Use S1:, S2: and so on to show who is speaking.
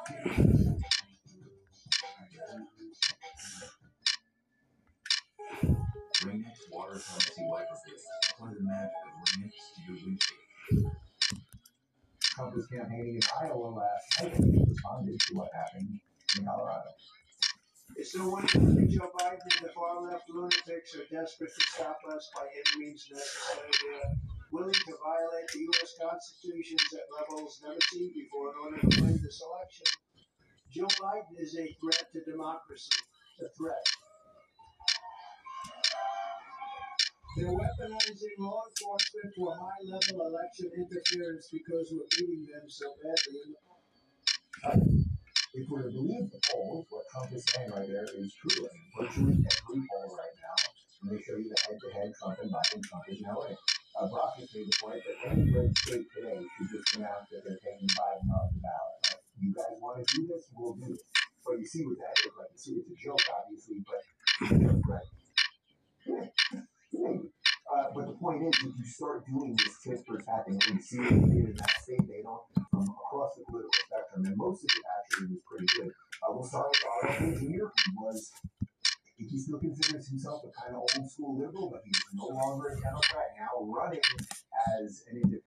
S1: Trump was campaigning in Iowa last night and he responded to what happened in Colorado.
S2: It's no wonder that Joe Biden and the far-left lunatics are desperate to stop us by any means necessary. They're willing to violate the U.S. Constitution at levels never seen before in order to win this election. Joe Biden is a threat to democracy. A threat. They're weaponizing law enforcement for high-level election interference because we're beating them so badly in the polls.
S1: If we're to believe the polls, what Trump is saying right there is true. I mean, virtually every poll right now, when they show you the head-to-head Trump and Biden, Trump is now winning. Brock has made the point that any red state today should just announce that they're taking Biden off the ballot. You guys want to do this? We'll do it. But you see what that is like. You see it's a joke, obviously, but it's a joke, right? But the point is, if you start doing this tit for tat thing, and you see what they did in that state, they don't from across the political spectrum, and most of it actually was pretty good. We'll start with our engineer, who was, I think he still considers himself a kind of old school liberal, but he's no longer a Democrat, now running as an independent.